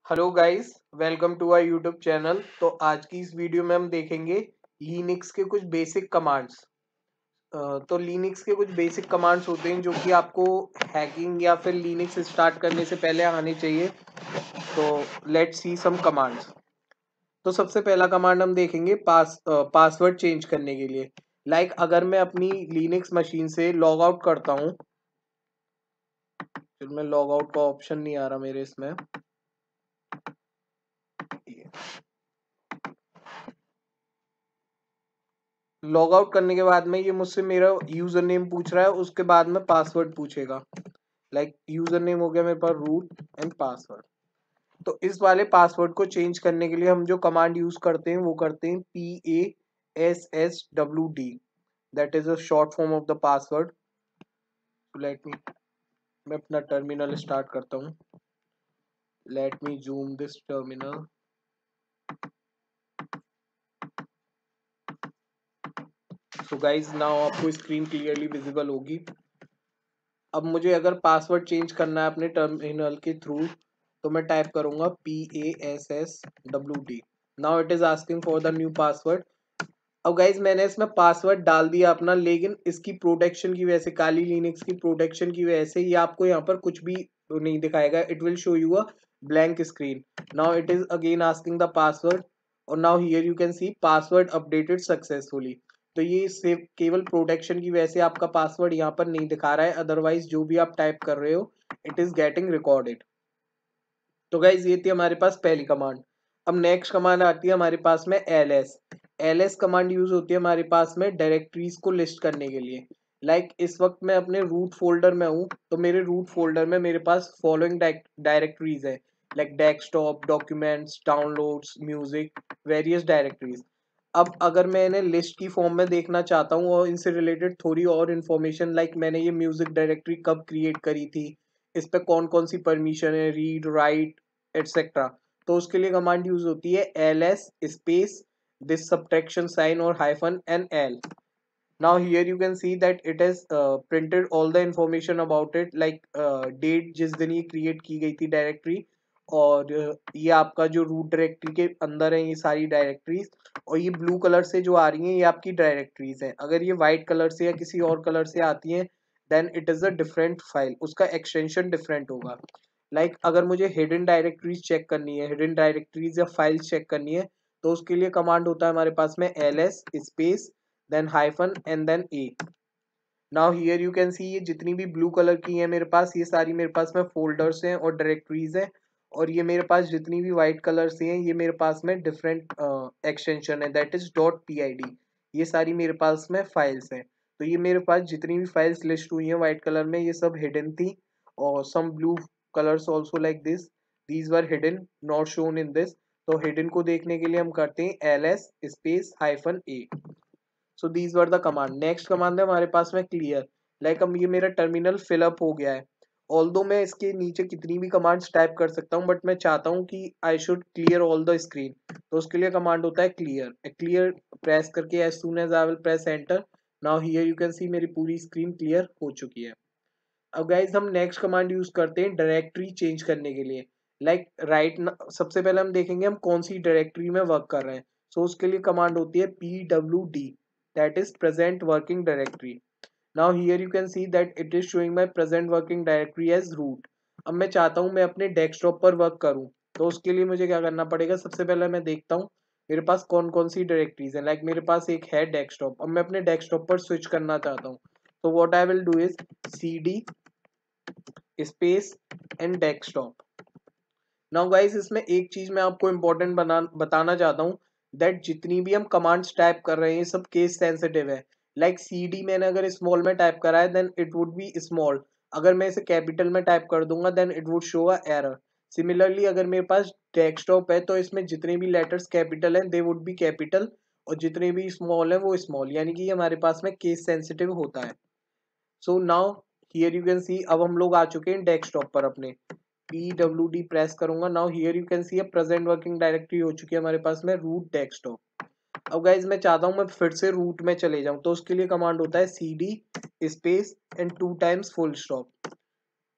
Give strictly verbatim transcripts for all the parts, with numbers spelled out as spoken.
Hello guys, welcome to our YouTube channel. तो आज की इस वीडियो में हम देखेंगे लिनक्स के कुछ बेसिक कमांड्स। तो लिनक्स के कुछ बेसिक कमांड्स होते हैं जो कि आपको हैकिंग या फिर लिनक्स स्टार्ट करने से पहले आने चाहिए। तो लेट्स सी सम कमांड्स। तो सबसे पहला कमांड हम देखेंगे पास पासवर्ड चेंज करने के लिए। लाइक like, अगर मैं अपनी लिनक्स मशीन से लॉग आउट करता हूँ, फिर मैं लॉग आउट का ऑप्शन नहीं आ रहा मेरे इसमें। लॉग आउट करने के बाद में ये मुझसे मेरा यूजर नेम पूछ रहा है, उसके बाद में पासवर्ड पूछेगा। लाइक यूजर नेम हो गया मेरे पास रूट एंड पासवर्ड। तो इस वाले पासवर्ड को चेंज करने के लिए हम जो कमांड यूज करते हैं वो करते हैं P A S S W D. That is a short form of the password. Let me मैं अपना टर्मिनल स्टार्ट करता हूँ। Let me zoom this terminal. So guys now आपको स्क्रीन क्लियरली विजिबल होगी। अब मुझे अगर पासवर्ड चेंज करना है अपने टर्मिनल के थ्रू, तो मैं टाइप करूंगा P A S S W D. Now it is asking for the new password. अब गाइज मैंने इसमें पासवर्ड डाल दिया अपना, लेकिन इसकी प्रोटेक्शन की वजह से, काली लिनक्स की प्रोटेक्शन की वजह से, ये आपको यहाँ पर कुछ भी नहीं दिखाएगा। It will show you a blank screen. Now it is again asking the password, और now here you can see password updated successfully. तो ये सिर्फ केवल प्रोटेक्शन की वजह से आपका पासवर्ड यहाँ पर नहीं दिखा रहा है, अदरवाइज जो भी आप टाइप कर रहे हो इट इज गेटिंग रिकॉर्डेड। तो गाइज ये थी हमारे पास पहली कमांड। अब नेक्स्ट कमांड आती है हमारे पास में L S. L S command use होती है हमारे पास में डायरेक्टरीज को लिस्ट करने के लिए। लाइक like, इस वक्त मैं अपने रूट फोल्डर में हूँ, तो मेरे रूट फोल्डर में मेरे पास फॉलोइंग डायरेक्टरीज है। Like desktop, documents, downloads, music, various directories. अब अगर मैं इन्हें लिस्ट की फॉर्म में देखना चाहता हूँ और इनसे रिलेटेड थोड़ी और इन्फॉर्मेशन, लाइक मैंने ये म्यूजिक डायरेक्टरी कब क्रिएट करी थी, इस पे कौन कौन सी परमिशन है, रीड, राइट, एटसेट्रा, तो उसके लिए कमांड यूज होती है L S space this subtraction sign और hyphen N L. Now here you can see that it has printed all the information about it, like date जिस दिन ये क्रिएट की गई थी डायरेक्टरी, और uh, ये आपका जो रूट डायरेक्टरी के अंदर है ये सारी डायरेक्टरीज। और ये ब्लू कलर से जो आ रही हैं ये आपकी डायरेक्टरीज हैं। अगर ये व्हाइट कलर से या किसी और कलर से आती हैं then it is a different file, उसका एक्सटेंशन डिफरेंट होगा। लाइक like, अगर मुझे हिडन डायरेक्टरीज चेक करनी है, हिडन डायरेक्टरीज या फाइल्स चेक करनी है, तो उसके लिए कमांड होता है हमारे पास में L S space then hyphen and then A. Now here you can see ये जितनी भी ब्लू कलर की है मेरे पास, ये सारी मेरे पास में फोल्डर्स हैं और डायरेक्टरीज हैं। और ये मेरे पास जितनी भी व्हाइट कलर से हैं ये मेरे पास में डिफरेंट एक्सटेंशन है, that is dot P I D. ये सारी मेरे पास में फाइल्स हैं। तो ये मेरे पास जितनी भी फाइल्स लिस्ट हुई हैं व्हाइट कलर में, ये सब हिडन थी। और some blue colours also like this, these were hidden not shown in this. तो हिडन को देखने के लिए हम करते हैं L S space hyphen A. So these were the command. Next command है हमारे पास में क्लियर। लाइक अब ये मेरा टर्मिनल फिलअप हो गया है। ऑल्दो मैं इसके नीचे कितनी भी कमांड्स टाइप कर सकता हूँ, बट मैं चाहता हूँ कि I should clear all the screen. तो उसके लिए कमांड होता है क्लियर। क्लियर प्रेस करके as soon as I will press enter, now here you can see मेरी पूरी स्क्रीन क्लियर हो चुकी है। अब गाइज हम नेक्स्ट कमांड यूज करते हैं डायरेक्टरी चेंज करने के लिए। लाइक like, राइट right, सबसे पहले हम देखेंगे हम कौन सी डायरेक्टरी में वर्क कर रहे हैं। सो so, उसके लिए कमांड होती है P W D, that is present working directory. Now here you can see that it is showing my present working directory as root. अब मैं चाहता हूँ मैं अपने डेस्कटॉप पर वर्क करूँ, तो उसके लिए मुझे क्या करना पड़ेगा। सबसे पहले मैं देखता हूँ मेरे पास कौन कौन सी डायरेक्टरीज है। लाइक like, मेरे पास एक है डेस्कटॉप। अब मैं अपने डेस्कटॉप पर स्विच करना चाहता हूँ, तो what I will do is C D space and desktop. Now guys इसमें एक चीज मैं आपको इंपॉर्टेंट बना बताना चाहता हूँ, दैट जितनी भी हम कमांड्स टाइप कर रहे हैं सब केस सेंसिटिव है। लाइक सी डी मैंने अगर स्मॉल में टाइप करा है then it would be small, अगर मैं इसे कैपिटल में टाइप कर दूंगा then it would show a error. Similarly अगर मेरे पास डेस्कटॉप है तो इसमें जितने भी लेटर्स कैपिटल हैं दे वुड बी कैपिटल, और जितने भी स्मॉल है वो स्मॉल, यानी कि हमारे पास में केस सेंसिटिव होता है। So now here you can see अब हम लोग आ चुके हैं डेस्कटॉप पर अपने। पी डब्ल्यू डी प्रेस करूंगा, now here you can see present working directory हो चुकी है हमारे पास में रूट डेस्कटॉप। अब गाइज मैं चाहता हूं मैं फिर से रूट में चले जाऊं, तो उसके लिए कमांड होता है C D space and two times full stop.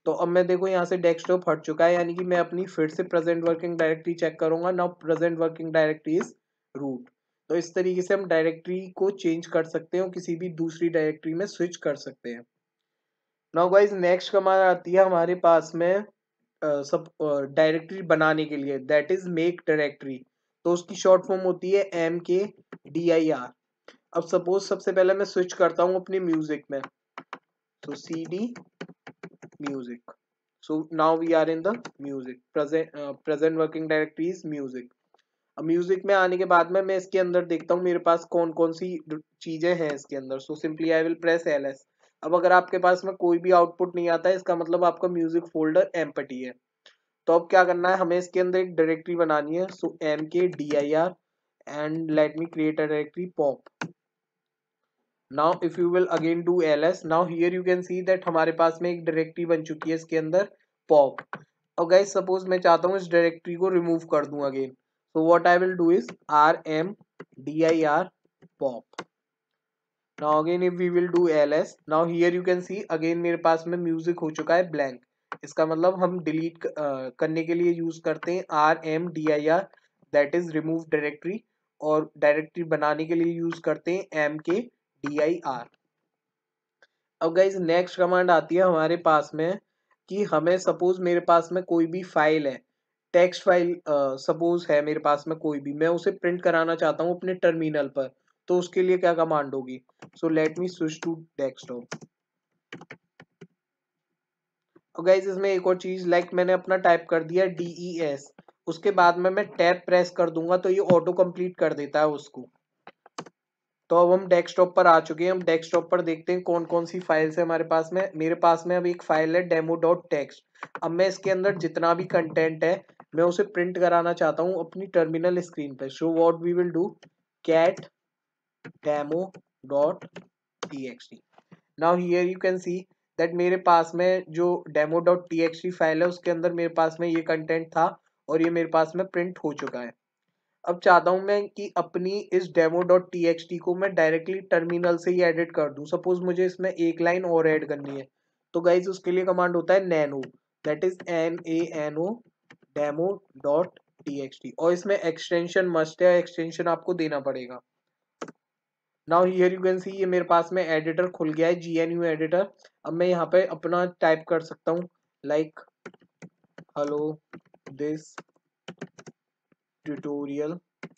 तो अब मैं देखो यहाँ से डेस्कटॉप हट चुका है, यानी कि मैं अपनी फिर से प्रेजेंट वर्किंग डायरेक्टरी चेक करूंगा। Now present working directory is root. तो इस तरीके से हम डायरेक्टरी को चेंज कर सकते हैं और किसी भी दूसरी डायरेक्टरी में स्विच कर सकते हैं। नाउ गाइस नेक्स्ट कमांड आती है हमारे पास में uh, सब डायरेक्टरी uh, बनाने के लिए, दैट इज मेक डायरेक्टरी। तो उसकी शॉर्ट फॉर्म होती है M K D I R. अब सपोज सबसे पहले मैं स्विच करता हूँ अपनी म्यूजिक में, तो C D music. So now we are in the music, present present working directory is music. अब म्यूजिक में आने के बाद में मैं इसके अंदर देखता हूँ मेरे पास कौन कौन सी चीजें हैं इसके अंदर। So simply I will press L S. अब अगर आपके पास में कोई भी आउटपुट नहीं आता है, इसका मतलब आपका म्यूजिक फोल्डर एम्प्टी है। तो अब क्या करना है, हमें इसके अंदर एक डायरेक्टरी बनानी है। So M K D I R and let me create a directory pop. Now if you will again do L S, now here you can see that हमारे पास में एक डायरेक्टरी बन चुकी है इसके अंदर पॉप। और गाइस सपोज मैं चाहता हूँ इस डायरेक्टरी को रिमूव कर दूं again, so what I will do is rm dir pop. Now again if we will do ls, now here you can see again मेरे पास में म्यूजिक हो चुका है ब्लैंक। इसका मतलब हम डिलीट uh, करने के लिए यूज करते हैं rm dir, that is remove directory, और डायरेक्टरी बनाने के लिए यूज करते हैं mk dir। अब गाइज नेक्स्ट कमांड आती है हमारे पास में कि हमें सपोज मेरे पास में कोई भी फाइल है, टेक्स्ट फाइल सपोज है मेरे पास में कोई भी, मैं उसे प्रिंट कराना चाहता हूँ अपने टर्मिनल पर। तो उसके लिए क्या कमांड होगी, so let me switch to desktop. और गाइज इसमें एक और चीज, लाइक like मैंने अपना टाइप कर दिया डी ई एस, उसके बाद में मैं टैब प्रेस कर दूंगा तो ये ऑटो कंप्लीट कर देता है उसको। तो अब हम डेस्कटॉप पर आ चुके हैं। हम डेस्कटॉप पर देखते हैं कौन कौन सी फाइल्स है हमारे पास में। मेरे पास में अब एक फाइल है डेमो डॉट टेक्स्ट। अब मैं इसके अंदर जितना भी कंटेंट है मैं उसे प्रिंट कराना चाहता हूँ अपनी टर्मिनल स्क्रीन पे। So what we will do, cat demo dot T X T. Now here you can see that मेरे पास में जो demo dot T X T file है उसके अंदर मेरे पास में ये कंटेंट था और ये मेरे पास में प्रिंट हो चुका है। अब चाहता हूं मैं कि अपनी इस demo dot T X T को मैं डायरेक्टली टर्मिनल से ही एडिट कर दूं। सपोज मुझे इसमें एक लाइन और ऐड करनी है, तो गाइज उसके लिए कमांड होता है nano, that is N A N O demo dot T X T. और इसमें एक्सटेंशन मस्ट है, एक्सटेंशन आपको देना पड़ेगा। Now here you can see ये मेरे पास में एडिटर खुल गया है, जी एन यू एडिटर। अब मैं यहाँ पे अपना टाइप कर सकता हूँ like hello this tutorial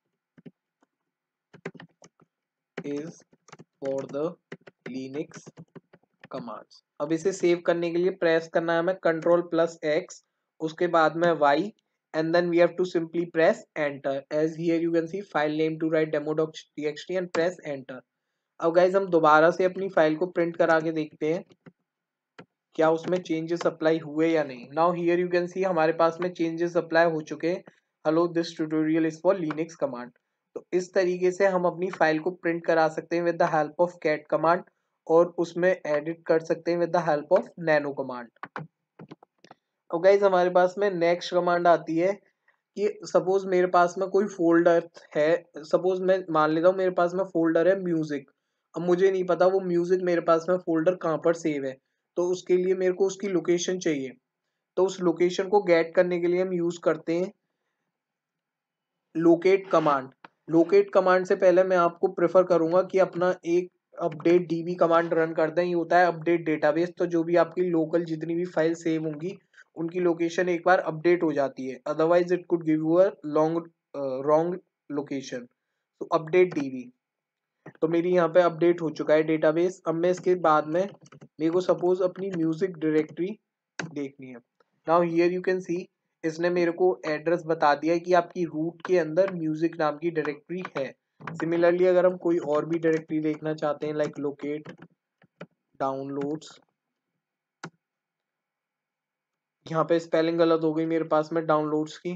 is for the Linux commands। अब इसे सेव करने के लिए प्रेस करना है हमें कंट्रोल प्लस एक्स, उसके बाद में Y, and then we have to simply press enter. As here you can see file name to write demo dot TXT and press enter. अब गाइज हम दोबारा से अपनी फाइल को प्रिंट करा के देखते हैं क्या उसमें चेंजेस अप्लाई हुए या नहीं। Now here you can see हमारे पास में चेंजेस अप्लाई हो चुके हैं। Hello this tutorial is for Linux command. तो इस तरीके से हम अपनी फाइल को प्रिंट करा सकते हैं with the help of cat command, और उसमें एडिट कर सकते हैं with the help of nano command. और गाइज हमारे पास में नेक्स्ट कमांड आती है कि सपोज मेरे पास में कोई फोल्डर है, सपोज मैं मान लेता हूँ मेरे पास में फोल्डर है म्यूजिक। अब मुझे नहीं पता वो म्यूजिक मेरे पास में फोल्डर कहाँ पर सेव है, तो उसके लिए मेरे को उसकी लोकेशन चाहिए। तो उस लोकेशन को गेट करने के लिए हम यूज करते हैं लोकेट कमांड। लोकेट कमांड से पहले मैं आपको प्रेफर करूंगा कि अपना एक अपडेट डीबी कमांड रन कर दें। ये होता है अपडेट डेटाबेस। तो जो भी आपकी लोकल जितनी भी फाइल सेव होंगी उनकी लोकेशन एक बार अपडेट हो जाती है, otherwise it could give you a long wrong location. तो अपडेट डीबी, तो मेरी यहाँ पे अपडेट हो चुका है डेटाबेस। अब मैं इसके बाद में मेरे को सपोज अपनी म्यूजिक डायरेक्टरी देखनी है। Now here you can see इसने मेरे को एड्रेस बता दिया है कि आपकी रूट के अंदर म्यूजिक नाम की डायरेक्टरी है। सिमिलरली अगर हम कोई और भी डायरेक्टरी देखना चाहते हैं लाइक लोकेट डाउनलोड्स, यहाँ पे स्पेलिंग गलत हो गई मेरे पास में डाउनलोड्स की,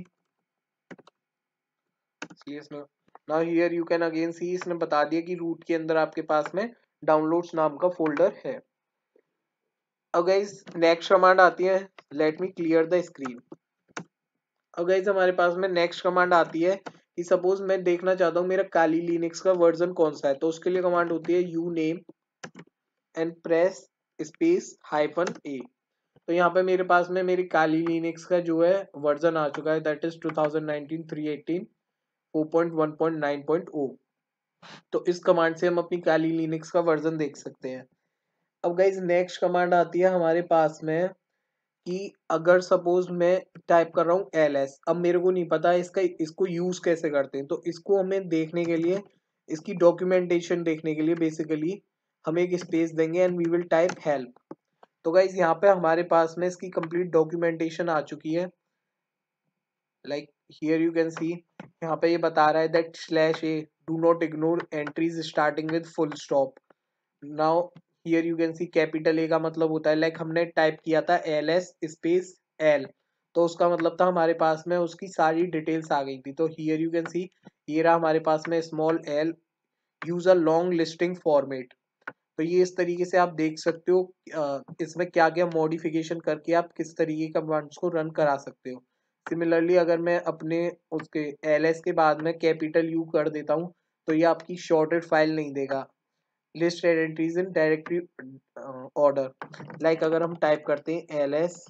इसलिए इसने now here you can again see इसने बता दिया कि रूट के अंदर आपके पास में डाउनलोड्स नाम का फोल्डर है। अब गाइस नेक्स्ट कमांड आती है let me clear the screen. अब गाइस हमारे पास में नेक्स्ट कमांड आती है कि सपोज मैं देखना चाहता हूँ मेरा काली लिनक्स का वर्जन कौन सा है। तो उसके लिए कमांड होती है U name and press space hyphen A. तो यहाँ पे मेरे पास में मेरी काली लिनक्स का जो है वर्जन आ चुका है, that is two thousand nineteen three eighteen four point one point nine point O. तो इस कमांड से हम अपनी काली लिनक्स का वर्जन देख सकते हैं। अब गाइज नेक्स्ट कमांड आती है हमारे पास में कि अगर सपोज मैं टाइप कर रहा हूँ एल एस, अब मेरे को नहीं पता इसका इसको यूज कैसे करते हैं, तो इसको हमें देखने के लिए, इसकी डॉक्यूमेंटेशन देखने के लिए बेसिकली हम एक स्पेस देंगे and we will type help. तो गाइज यहाँ पे हमारे पास में इसकी कंप्लीट डॉक्यूमेंटेशन आ चुकी है। Like here you can see, यहाँ पे ये बता रहा है that slash A do not ignore entries starting with full stop. Now here you can see capital A का मतलब होता है लाइक हमने टाइप किया था एल एस स्पेस एल, तो उसका मतलब था हमारे पास में उसकी सारी डिटेल्स आ गई थी। तो हियर यू कैन सी ये रहा हमारे पास में small L, use a long listing format. तो ये इस तरीके से आप देख सकते हो इसमें क्या क्या मॉडिफिकेशन करके आप किस तरीके का कमांड्स को रन करा सकते हो। सिमिलरली अगर मैं अपने उसके एल एस के बाद में कैपिटल यू कर देता हूँ तो ये आपकी शॉर्टेड फाइल नहीं देगा, list entries in directory order. Like अगर हम टाइप करते हैं एल एस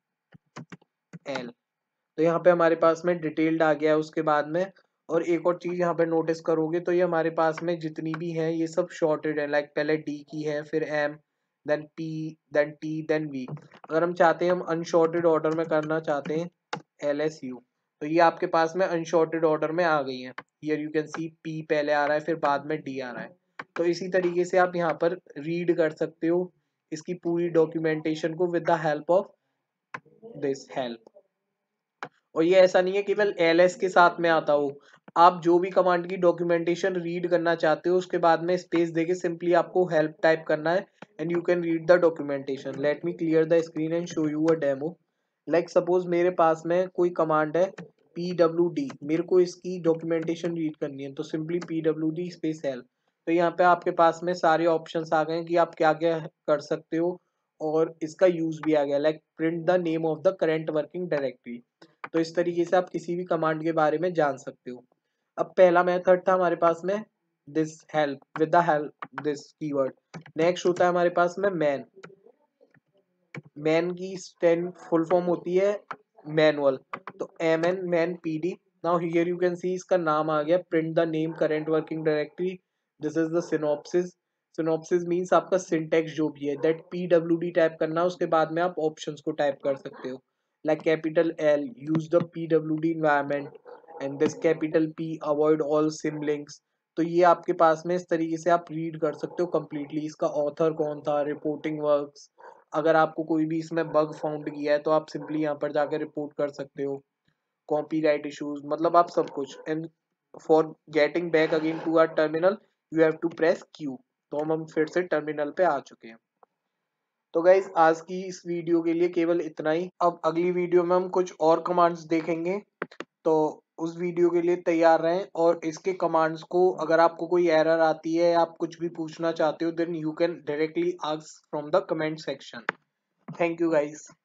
एल, तो यहाँ पे हमारे पास में डिटेल्ड आ गया है उसके बाद में। और एक और चीज यहाँ पे नोटिस करोगे तो ये हमारे पास में जितनी भी है ये सब शॉर्टेड है, लाइक पहले डी की है, फिर M, then P, then T, then V. अगर हम चाहते हैं हम अनशॉर्टेड ऑर्डर में करना चाहते हैं एल एस यू, तो ये आपके पास में अनशॉर्टेड ऑर्डर में आ गई है। Here you can see P पहले आ रहा है फिर बाद में डी आ रहा है। तो इसी तरीके से आप यहाँ पर रीड कर सकते हो इसकी पूरी डॉक्यूमेंटेशन को with the help of this help. और ये ऐसा नहीं है केवल एल एस के साथ में आता हो, आप जो भी कमांड की डॉक्यूमेंटेशन रीड करना चाहते हो उसके बाद में स्पेस देके सिंपली आपको हेल्प टाइप करना है and you can read the documentation. Let me clear the screen and show you a demo. Like suppose मेरे पास में कोई कमांड है पी डब्ल्यू डी, मेरे को इसकी डॉक्यूमेंटेशन रीड करनी है, तो simply P W D space help. तो यहाँ पे आपके पास में सारे ऑप्शंस आ गए कि आप क्या क्या कर सकते हो और इसका यूज भी आ गया, like print the name of the current working directory. तो इस तरीके से आप किसी भी कमांड के बारे में जान सकते हो। अब पहला मेथड था हमारे पास में this help with the help this keyword. Next होता है हमारे पास में मैन। मैन की स्टैंड फुल फॉर्म होती है मैनुअल, तो M N man P D. Now here you can see इसका नाम आ गया print the name current working directory, this is the synopsis. Synopsis means आपका सिंटेक्स जो भी है that P W D type करना, उसके बाद में आप ऑप्शंस को टाइप कर सकते हो, like capital L use the P W D environment and this capital P avoid all sym links. तो ये आपके पास में इस तरीके से आप रीड कर सकते हो कंप्लीटली। इसका ऑथर कौन था, रिपोर्टिंग वर्क्स, अगर आपको कोई भी इसमें बग फाउंड किया है तो आप सिंपली यहाँ पर जाकर रिपोर्ट कर सकते हो, कॉपीराइट इश्यूज, मतलब आप सब कुछ। And for getting back again to our terminal you have to press Q. तो हम हम फिर से टर्मिनल पे आ चुके हैं। तो गाइज आज की इस वीडियो के लिए केवल इतना ही। अब अगली वीडियो में हम कुछ और कमांड्स देखेंगे, तो उस वीडियो के लिए तैयार रहें। और इसके कमांड्स को अगर आपको कोई एरर आती है, आप कुछ भी पूछना चाहते हो, then you can directly ask from the comment section. Thank you guys.